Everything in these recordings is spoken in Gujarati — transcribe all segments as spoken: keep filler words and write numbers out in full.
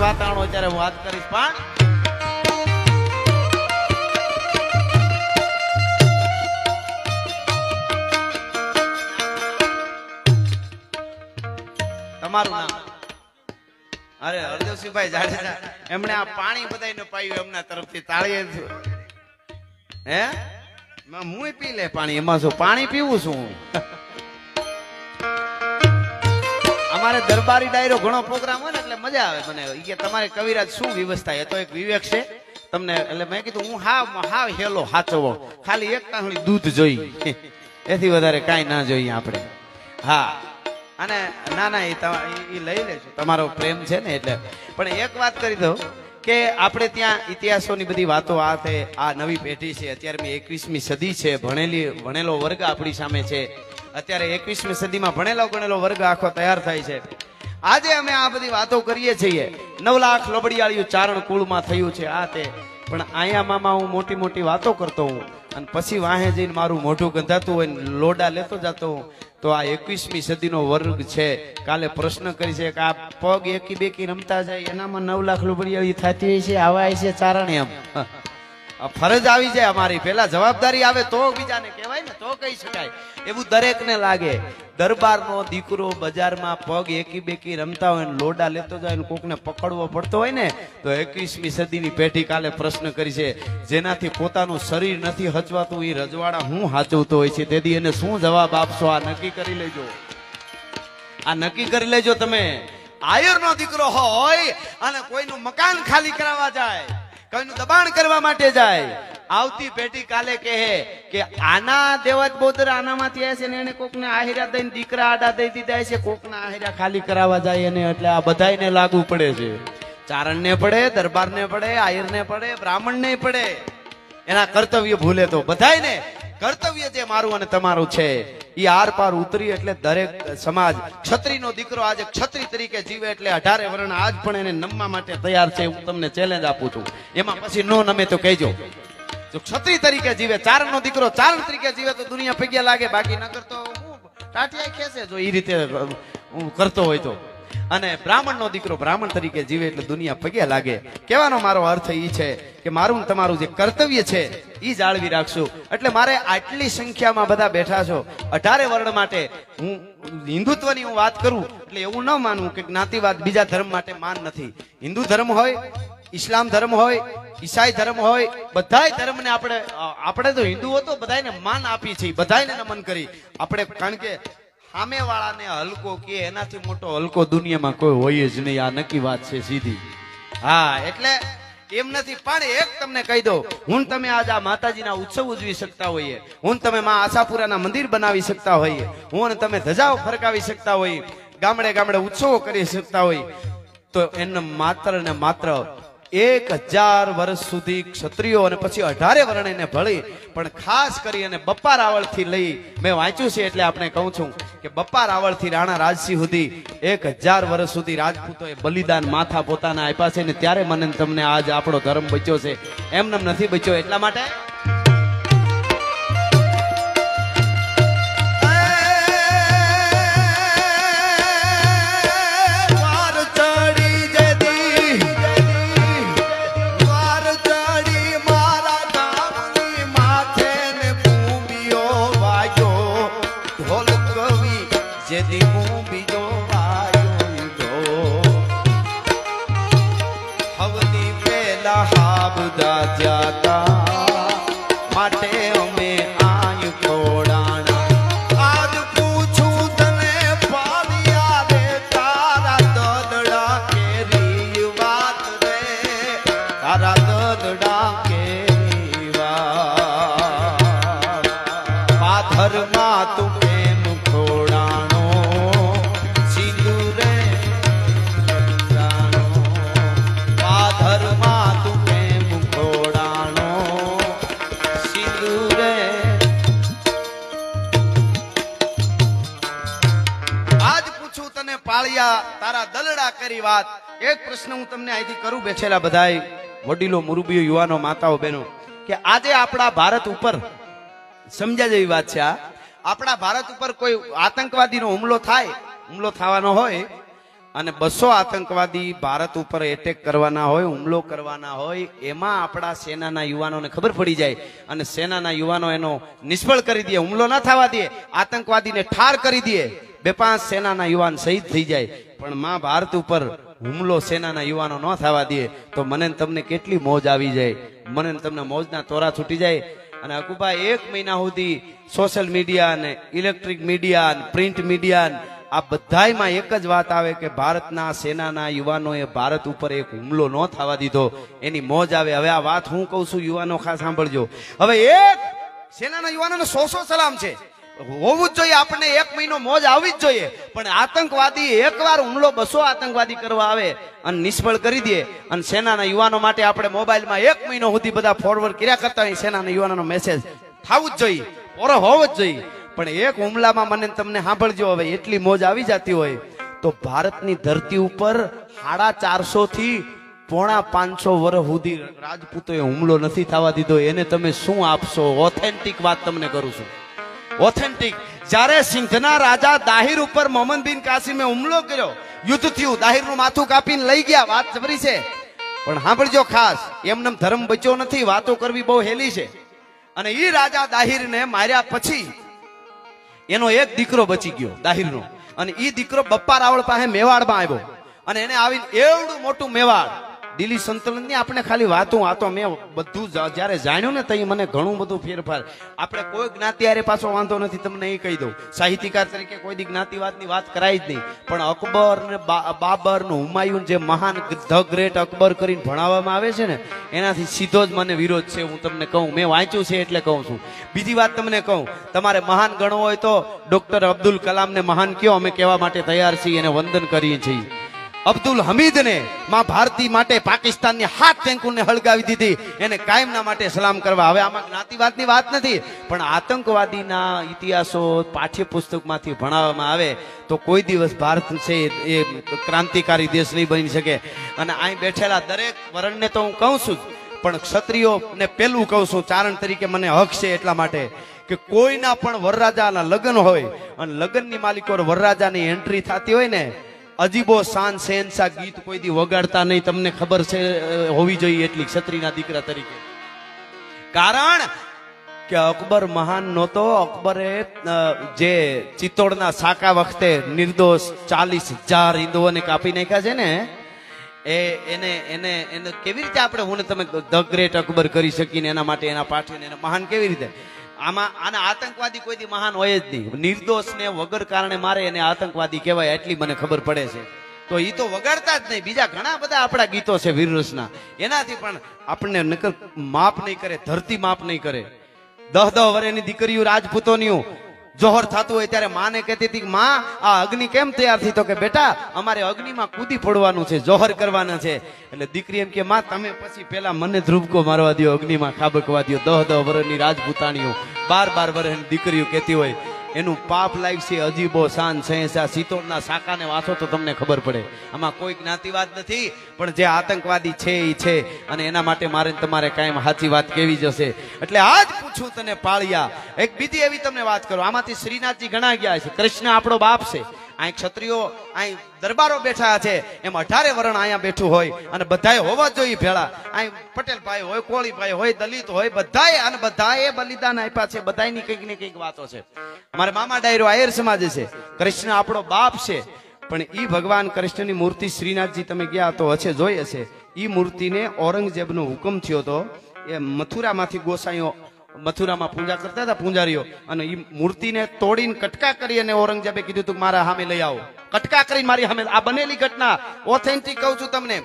વાતાવરણ હોય ત્યારે હું વાત કરીશ, પણ તમારું નામ? અરે હરદેવસિંહભાઈ જાડેજા, એમણે આ પાણી બધાને પાયું એમના તરફથી તાળીએ. હે હું પી લે પાણી, એમાં શું પાણી પીવું છું. અમારે દરબારી ડાયરો ઘણો પ્રોગ્રામ હોય ને એટલે મજા આવે મને. કે તમારે કવિરાજ શું વ્યવસ્થા? એ તો એક વિવેક છે તમને. એટલે મેં કીધું હું હાવ હાવ હેલો હાચવો, ખાલી એક તાંહળી દૂધ જોઈ, એથી વધારે કાંઈ ના જોઈએ આપણે. હા, અને ના ના એ લઈ લેજો, તમારો પ્રેમ છે ને એટલે. પણ એક વાત કરી દઉં કે આપણે ત્યાં ઇતિહાસોની બધી વાતો આ છે. આ નવી પેઢી છે, અત્યારે એકવીસમી સદી છે, ભણેલી ભણેલો વર્ગ આપણી સામે છે. અત્યારે એકવીસમી સદીમાં ભણેલો ગણેલો વર્ગ આખો તૈયાર થાય છે. આજે અમે આ બધી વાતો કરીએ છીએ. નવ લાખ લોબડિયાળિયું ચારણ કુળમાં થયું છે આ તે. પણ અહીંયા મામા હું મોટી મોટી વાતો કરતો હું અને પછી વાહે જઈને મારું મોઢું ગંધાતું હોય ને લોડા લેતો જતો હું. તો આ એકવીસમી સદીનો વર્ગ છે. કાલે પ્રશ્ન કરી છે કે આ પગ એકી બેકી રમતા જાય એનામાં નવ લાખ લોબડિયાળી થતી હોય છે, આવા છે ચારણ. એમ ફરજ આવી જાય અમારી, પેલા જવાબદારી આવે તો બીજાને કહેવાય ને, તો કહી શકાય. એવું દરેક ને લાગે. દરબારનો દીકરો બજારમાં પગ એકી બેકી રમતા હોય ને લોડા લેતો જાય ને કોકને પકડવો પડતો હોય ને, તો એકવીસમી સદીની પેઢી કાલે પ્રશ્ન કરી છે જેનાથી પોતાનું શરીર નથી હચવાતું એ રજવાડા હું હાચવતો હોય છે. તેથી એને શું જવાબ આપશો? આ નક્કી કરી લેજો, આ નક્કી કરી લેજો. તમે આયરનો દીકરો હોય અને કોઈનું મકાન ખાલી કરાવવા જાય, કોઈનું દબાણ કરવા માટે જાય, આવતી પેઢી કાલે કહે કે આના દેવત બોદર આનામાંથી આવે છે ને એને કોકને આહિરા દઈને દીકરા આડા દઈ દીધા છે, કોકના આહિરા ખાલી કરાવવા જાય એને. એટલે આ બધાયને લાગુ પડે છે. ચારણને પડે, દરબારને પડે, આહિરને પડે, બ્રાહ્મણને પડે. એના કર્તવ્ય ભૂલે તો બધાયને કર્તવ્ય જે મારું અને તમારું છે એ આર પાર ઉતરી. એટલે દરેક સમાજ ક્ષત્રિયનો દીકરો આજે ક્ષત્રિય તરીકે જીવે એટલે અઢારે વર્ણ આજ પણ એને નમવા માટે તૈયાર છે. હું તમને ચેલેન્જ આપું છું. એમાં પછી નો નમે તો કહેજો. જો ક્ષત્રિય તરીકે જીવે, ચારણનો દીકરો ચારણ તરીકે જીવે તો દુનિયા પગ્યા લાગે, બાકી ન કરતો ટાટિયા ખેસે જો એ રીતે હું કરતો હોય તો. અને બ્રાહ્મણનો દીકરો બ્રાહ્મણ તરીકે જીવે એટલે દુનિયા પગ્યા લાગે. કહેવાનો મારો અર્થ એ છે કે મારું તમારું જે કર્તવ્ય છે એ જાળવી રાખશું. એટલે મારે આટલી સંખ્યામાં બધા બેઠા છો અઢારે વર્ણ માટે. હું હિન્દુત્વની હું વાત કરું એટલે એવું ન માનવું કે જ્ઞાતિવાદ બીજા ધર્મ માટે માન નથી. હિન્દુ ધર્મ હોય, ઇસ્લામ ધર્મ હોય, ઈસાઈ ધર્મ હોય, બધાય ધર્મને આપણે આપણે તો હિન્દુઓ તો બધાને માન આપી છે, બધાને નમન કરી આપણે. કારણ કે સામે વાળાને હલકો કે એનાથી મોટો હલકો દુનિયામાં કોઈ હોય જ નહીં. આ નક્કી વાત છે સીધી. હા, એટલે એમ નથી. પણ એક તમને કહી દો, હું તમે આજ આ માતાજીના ઉત્સવ ઉજવી શકતા હોઈએ, હું તમે માં આશાપુરાના મંદિર બનાવી શકતા હોઈએ, હું તમે ધજાઓ ફરકાવી શકતા હોઈએ, ગામડે ગામડે ઉત્સવો કરી શકતા હોય, તો એને માત્ર ને માત્ર એક હજાર વર્ષ સુધી ક્ષત્રિયો અને પછી અઢારે વર્ણને ભળી. પણ ખાસ કરી અને બપ્પા રાવળ થી લઈ મેં વાંચ્યું છે એટલે આપણે કહું છું કે બપ્પા રાવળ થી રાણા રાજસિંહ સુધી એક હજાર વર્ષ સુધી રાજપૂતોએ બલિદાન માથા પોતાના આપ્યા છે ને ત્યારે મને તમને આજ આપણો ધર્મ બચ્યો છે. એમને નથી બચ્યો. એટલા માટે માટે અમે આય ખોડાણા. આજ પૂછું તને પાવ્યા રે તારા દદડા કેરી વાત રે, તારા દદડા કેરી વાત. પાથરમાં તું કેમ ખોડાણો સીધું રે પાથરમાં તું પાળિયા તારા દલડા કરી વાત. એક પ્રશ્ન હું તમને અહીંથી કરું બેઠેલા બધાય વડીલો, મુરબીઓ, યુવાનો, માતાઓ, બહેનો, કે આજે આપણા ભારત ઉપર સમજ્યા જેવી વાત છે. આ આપણા ભારત ઉપર કોઈ આતંકવાદીનો હુમલો થાય, હુમલો થવાનો હોય અને બસો આતંકવાદી ભારત ઉપર એટેક કરવાના હોય, હુમલો કરવાના હોય, એમાં આપણા સેનાના યુવાનોને ખબર પડી જાય અને સેનાના યુવાનો એનો નિષ્ફળ કરી દે, હુમલો ના થવા દે, આતંકવાદીને ઠાર કરી દે, બે પાંચ સેનાના યુવાન શહીદ થઈ જાય, પણ માં ભારત ઉપર હુમલો સેનાના યુવાનો ન થવા દે તો મને તમને કેટલી મોજ આવી જાય, મને તમને મોજના તોરા છૂટી જાય. અને અકુભાઈ એક મહિના સુધી સોશિયલ મીડિયા અને ઇલેક્ટ્રિક મીડિયા અને પ્રિન્ટ મીડિયા આ બધાયમાં એક જ વાત આવે કે ભારતના સેનાના યુવાનોએ ભારત ઉપર એક હુમલો ન થવા દીધો, એની મોજ આવે. હવે આ વાત હું કહું છું, યુવાનો ખાસ સાંભળજો. હવે એક સેનાના યુવાનોને સો સો સલામ છે, હોવું જ જોઈએ, આપણને એક મહિનો મોજ આવવી જ જોઈએ. પણ આતંકવાદી એકવાર હુમલો બસો આતંકવાદી કરવા આવે અને નિષ્ફળ કરી દે અને સેનાના યુવાનો માટે આપણે મોબાઈલમાં એક મહિનો સુધી બધા ફોરવર્ડ કર્યા કરતા હોય, સેનાના યુવાનોનો મેસેજ થવું જ જોઈએ, ઓરો હોવો જ જોઈએ. પણ એક હુમલામાં મને તમને સાંભળજો, હવે એટલી મોજ આવી જતી હોય તો ભારતની ધરતી ઉપર સાડા ચારસો થી પોણા પાંચસો વર્ષ સુધી રાજપૂતોએ હુમલો નથી થવા દીધો. એને તમે શું આપશો? ઓથેન્ટિક વાત તમને કરું છું, ઓથેન્ટિક. જ્યારે સિંધના રાજા દાહિર ઉપર મોહમ્મદ બિન કાસિમે હુમલો કર્યો, યુદ્ધ થયું, દાહિરનું માથું કાપીને લઈ ગયા, વાત જબરી છે. પણ સાંભળજો ખાસ, એમને ધર્મ બચ્યો નથી, વાતો કરવી બહુ હેલી છે. અને ઈ રાજા દાહિરને માર્યા પછી એનો એક દીકરો બચી ગયો દાહિરનો, અને ઈ દીકરો બપ્પા રાવળ પાસે મેવાડમાં આવ્યો અને એને આવીને એવડું મોટું મેવાડ, દિલ્હી સંતલનની આપણે ખાલી વાતું વાતો મેં બધું જ્યારે જાણ્યું ને તઈ મને ઘણું બધું ફેરફાર. આપણે કોઈ જ્ઞાતિ આરે પાછો વાંધો નથી, તમને એ કહી દઉં, સાહિત્યકાર તરીકે કોઈ દી જ્ઞાતિવાદની વાત કરાય જ નહીં. પણ અકબર ને બાબર ને હુમાયુન જે મહાન ધ ગ્રેટ અકબર કરીને ભણાવવામાં આવે છે ને, એનાથી સીધો જ મને વિરોધ છે. હું તમને કહું, મેં વાંચ્યું છે એટલે કહું છું. બીજી વાત તમને કહું, તમારે મહાન ગણવો હોય તો ડોક્ટર અબ્દુલ કલામને મહાન કયો, અમે કહેવા માટે તૈયાર છીએ, એને વંદન કરીએ છીએ. અબ્દુલ હમીદને માં ભારતી માટે પાકિસ્તાનની હાથ ટેન્કુને હળગાવી દીધી, એને કાયમના માટે સલામ કરવા. હવે આમાં જ્ઞાતિવાદની વાત નથી, પણ આતંકવાદીના ઇતિહાસો પાઠ્યપુસ્તકમાંથી ભણાવવામાં આવે તો કોઈ દિવસ ભારત છે એ ક્રાંતિકારી દેશ નહીં બની શકે. અને અહીં બેઠેલા દરેક વર્ણને તો હું કહું છું, પણ ક્ષત્રિયોને પેલું કહું છું, ચારણ તરીકે મને હક છે એટલા માટે કે કોઈના પણ વરરાજાના લગ્ન હોય અને લગ્નની માલિકો વરરાજાની એન્ટ્રી થતી હોય ને, અજીબો શાન શહેનશાહ ગીત કોઈ દી વગાડતા નહીં. તમને ખબર છે હોવી જોઈએ એટલી ક્ષત્રિયના દીકરા તરીકે. કારણ કે અકબર મહાન નહોતો. અકબરે જે ચિત્તોડના સાકા વખતે નિર્દોષ ચાલીસ હજાર હિન્દુઓને કાપી નાખ્યા છે ને, એ એને એને એને કેવી રીતે આપણે હું તમે ધ ગ્રેટ અકબર કરી શકીને એના માટે એના પાઠવીને એને મહાન કેવી રીતે? આમાં આના આતંકવાદી કોઈ દી મહાન હોય જ નહીં. નિર્દોષ ને વગર કારણે મારે એને આતંકવાદી કહેવાય એટલી મને ખબર પડે છે. તો એ તો વગાડતા જ નહીં. બીજા ઘણા બધા આપણા ગીતો છે વીરરસના, એનાથી પણ આપણને નકર માપ નહીં કરે, ધરતી માપ નહીં કરે. દહ દહ વર્ષની દીકરીઓ રાજપૂતોની જોહર થતું હોય ત્યારે માને કહેતી હતી કે માં આ અગ્નિ કેમ તૈયાર થઈ? તો કે બેટા અમારે અગ્નિમાં કૂદી પડવાનું છે, જોહર કરવાના છે. એટલે દીકરી એમ કે માં તમે પછી પેલા મને ધ્રુવકો મારવા દો, અગ્નિમાં ખાબકવા દો. દહ દહ વર્ષની રાજપૂતાણીઓ બાર બાર વર્ષની દીકરીઓ કહેતી હોય, એનું પાપ લાગ છે. અજીબો શાન શહેનશાહ સિત્તોડના સાકાને વાંચો તો તમને ખબર પડે. આમાં કોઈ જ્ઞાતિવાદ નથી, પણ જે આતંકવાદી છે એ છે, અને એના માટે મારે તમારે કાયમ સાચી વાત કેવી જશે. એટલે આજ પૂછું તને પાળિયા, એક બીજી એવી તમને વાત કરું. આમાંથી શ્રીનાથજી ઘણા ગયા છે. કૃષ્ણ આપણો બાપ છે. અહીં ક્ષત્રિયો અહીં દરબારો બેઠા છે, એમ અઢારે વરણ અહીંયા બેઠું હોય અને બધાએ હોવા જોઈએ ભેળા. અહીં પટેલ ભાઈ હોય, કોળી ભાઈ હોય, દલિત હોય, બધાએ અને બધાએ બલિદાન આપ્યા છે. બધાની કંઈક ને કંઈક વાતો છે. અમારે મામા ડાયરો આયર સમાજ છે. કૃષ્ણ આપણો બાપ છે, પણ ઈ ભગવાન કૃષ્ણની મૂર્તિ શ્રીનાથજી તમે ગયા તો હશે, જોઈ હશે. ઈ મૂર્તિને ઔરંગઝેબનો હુકમ થયો હતો, એ મથુરામાંથી ગોસાઈઓ મથુરામાં પૂજા કરતા હતા પૂંજારીઓ, અને એ મૂર્તિને તોડીને કટકા કરી અને ઔરંગઝેબે કીધું તું મારા સામે લઈ આવો. કટકા કરીને મારી સામે. આ બનેલી ઘટના ઓથેન્ટિક કહું છું તમને.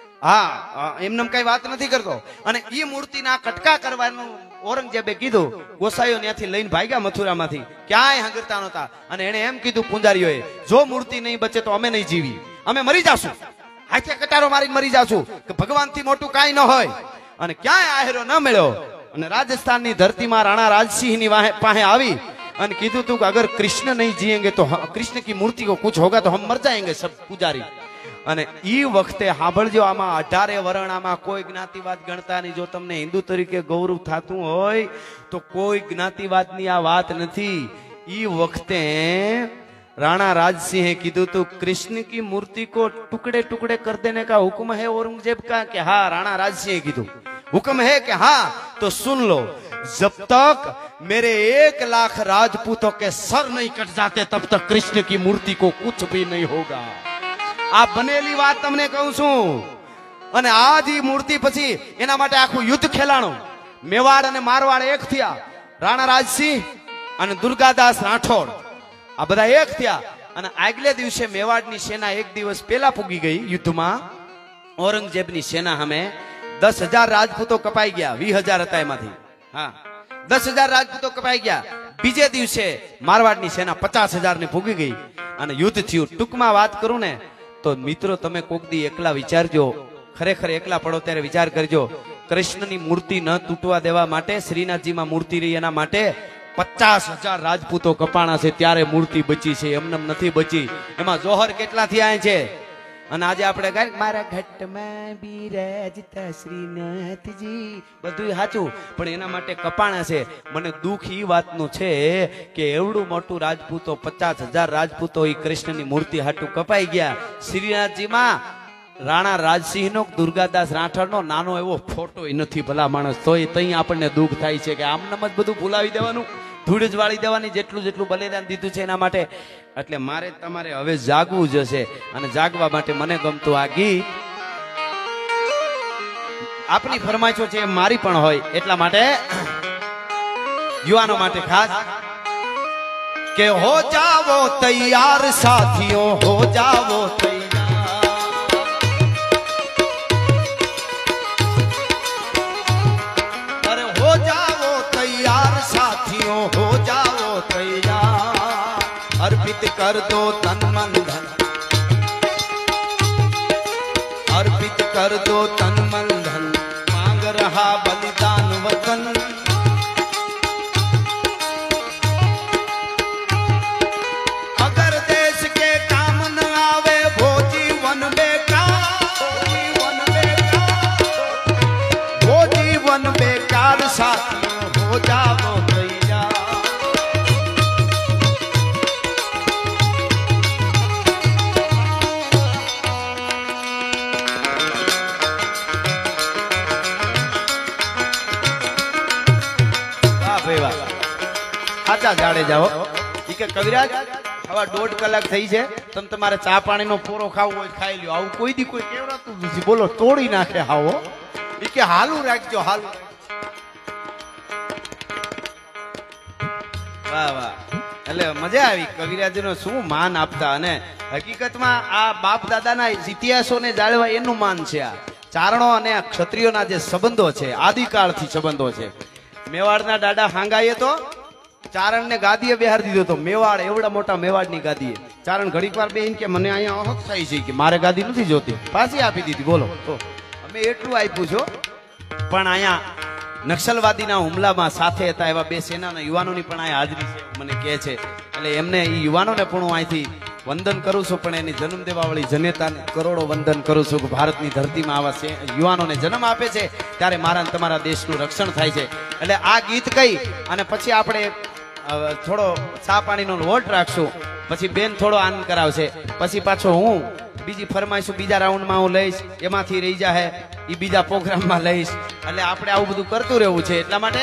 હા, એમને કઈ વાત નથી કરતો. અને એ મૂર્તિના કટકા કરવાનું ઔરંગઝેબે કીધું. ગોસાઈઓ ત્યાંથી લઈને ભાગ્યા મથુરામાંથી, ક્યાંય હંગરતા નહોતા. અને એને એમ કીધું પૂંજારીઓએ, જો મૂર્તિ નહીં બચે તો અમે નહીં જીવી, અમે મરી જાશું, હાથે કટારો મારીને મરી જાશું, કે ભગવાનથી મોટું કાંઈ ન હોય. અને ક્યાંય આહેરો ન મળ્યો. અને રાજસ્થાનની ધરતીમાં રાણા રાજસિંહની પાસે આવી અને કીધું તું કે અગર कृष्ण नहीं जिएंगे तो कृष्ण की मूर्ति को कुछ होगा तो हम मर जाएंगे सब पुजारी. અને ઈ વખતે સાંભળજો, આમાં અઢારે વરણામાં કોઈ જ્ઞાતિવાદ ગણતા નહીં. જો તમને હિન્દુ તરીકે ગૌરવ થતું હોય તો કોઈ જ્ઞાતિવાદની આ વાત નથી. ઈ વખતે राणा राजसिंह कीधु तो कृष्ण की मूर्ति को टुकड़े टुकड़े कर देने का हुक्म है औरंगजेब का कि हाँ राणा राजसिंह कीधु हुक्म है कि हाँ तो सुन लो, जब तक मेरे एक लाख राजपूतों के सर नहीं कट जाते तब तक कृष्ण की मूर्ति को कुछ भी नहीं होगा। आप बनेली बात तमने कहूं छू અને આજ ઈ મૂર્તિ પછી એના માટે આખું યુદ્ધ ખેલાણું મેવાડ અને મારવાડ એક થયા, રાણા રાજસિંહ અને દુર્ગાદાસ રાઠોડ આ બધા એક થયા અને આગલે દિવસે મેવાડની સેના એક દિવસ પહેલા પૂગી ગઈ યુદ્ધમાં औरंगजेबની સેના સામે દસ હજાર રાજપૂતો કપાઈ ગયા, વીસ હજાર હતા એમાંથી, હા દસ હજાર રાજપૂતો કપાઈ ગયા। બીજે દિવસે મારવાડની સેના પચાસ હજાર ની પૂગી ગઈ અને યુદ્ધ થયું। ટૂંકમાં વાત કરું ને તો મિત્રો તમે કોક દી એકલા વિચારજો, ખરેખર એકલા પડો ત્યારે વિચાર કરજો, કૃષ્ણની મૂર્તિ ન તૂટવા દેવા માટે શ્રીનાથજીમાં મૂર્તિ રહી એના માટે પચાસ હજાર રાજપૂતો કપાણા છે ત્યારે મૂર્તિ બચી છે, એમને નથી બચી। એમાં જોહર કેટલા થયા છે અને આજે આપણે ગાય મારા ઘટમાં બિરાજતા શ્રીનાથજી બધું સાચું પણ એના માટે કપાણા છે। મને દુઃખ ઈ વાતનું છે કે એવડું મોટું રાજપૂતો પચાસ હજાર રાજપૂતો ઈ કૃષ્ણની મૂર્તિ હાટું કપાઈ ગયા। શ્રીનાથજીમાં રાણા રાજસિંહ નો દુર્ગાદાસ રાઠોડ નો નાનો એવો ફોટો નથી ભલા માણસ, તો એ તઈ આપણને દુઃખ થાય છે કે આમનામ જ બધું ભૂલાવી દેવાનું, ધૂળ જ વાળી દેવાની, જેટલું જેટલું બલિદાન દીધું છે એના માટે। એટલે મારે તમારે હવે જાગવું જ હશે અને જાગવા માટે મને ગમતું આ ગીત આપની ફરમાઈશો છે મારી પણ હોય એટલા માટે યુવાનો માટે ખાસ કે હો જાવો તૈયાર સાથીઓ, હો જાવો તૈયાર, અરે હો જાવો તૈયાર સાથીઓ, હો જાવો તૈયાર, अर्पित कर दो तन मन धन, अर्पित कर दो तन मन धन, मांग रहा बलिदान वतन। अगर देश के काम न आवे वो जीवन बेकार, जीवन बेकार, वो जीवन बेकार साथियों हो जाओ तैयार। હાચા જાડે જાઓ કે કવિરાજ હવે દોઢ કલાક થઈ છે, તમે તમારે ચા પાણીનો પોરો ખાવો હોય ખાઈ લ્યો, આવું કોઈ દી કોઈ કેવડાતું નથી, બોલો તોડી નાખે હાવો ઈ કે હાલું રાખજો હાલું। વાહ વાહ, એટલે મજા આવી, કવિરાજનો શું માન આપતા અને હકીકતમાં આ બાપ દાદાના ઇતિહાસોને જાળવા એનું માન છે। આ ચારણો અને ક્ષત્રિયોના જે સંબંધો છે આદિકાળથી સંબંધો છે। મેવાડના દાડા હાંગાએ તો ચારણ ને ગાદીએ બેહાર દીધો તો, મેવાડ એવડા મોટા મેવાડની ગાદીએ ચારણ ઘડીક વાર બેહીને કે મને અહીંયા અહક થાય છે કે મારે ગાદી નથી જોતી, પાછી આપી દીધી। બોલો તો અમે એટલું આપ્યું છો પણ અહીંયા નક્સલવાદીના હુમલામાં સાથે હતા એવા બે સેનાના યુવાનોની પણ અહીંયા હાજરી છે મને કહે છે, એટલે એમને એ યુવાનોને પણ હું અહીંથી વંદન કરું છું, પણ એની જન્મ દેવાવાળી જનેતાને કરોડો વંદન કરું છું કે ભારતની ધરતીમાં આવા યુવાનોને જન્મ આપે છે ત્યારે મારા તમારા દેશનું રક્ષણ થાય છે। એટલે આ ગીત કહી અને પછી આપણે થોડો ચા પાણીનો વોટ રાખશું, પછી બેન થોડો આનંદ કરાવશે, પછી પાછો હું બીજી ફરમાઈશું બીજા રાઉન્ડમાં હું લઈશ, એમાંથી રહી જાય એ બીજા પ્રોગ્રામમાં લઈશ, એટલે આપણે આવું બધું કરતું રહેવું છે। એટલા માટે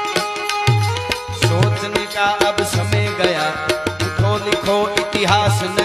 सोचने का अब समय गया, लिखो लिखो इतिहास